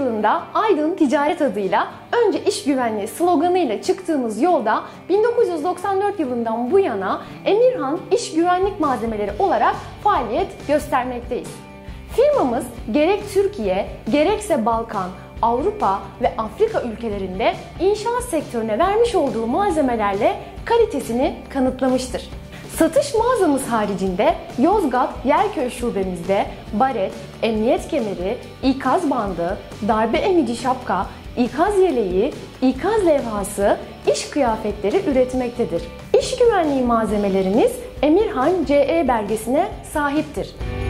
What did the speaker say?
yılında Aydın Ticaret adıyla önce iş güvenliği sloganıyla çıktığımız yolda 1994 yılından bu yana Emirhan İş Güvenlik Malzemeleri olarak faaliyet göstermekteyiz. Firmamız gerek Türkiye, gerekse Balkan, Avrupa ve Afrika ülkelerinde inşaat sektörüne vermiş olduğu malzemelerle kalitesini kanıtlamıştır. Satış mağazamız haricinde Yozgat Yerköy şubemizde baret, emniyet kemeri, ikaz bandı, darbe emici şapka, ikaz yeleği, ikaz levhası, iş kıyafetleri üretmektedir. İş güvenliği malzemelerimiz Emirhan CE belgesine sahiptir.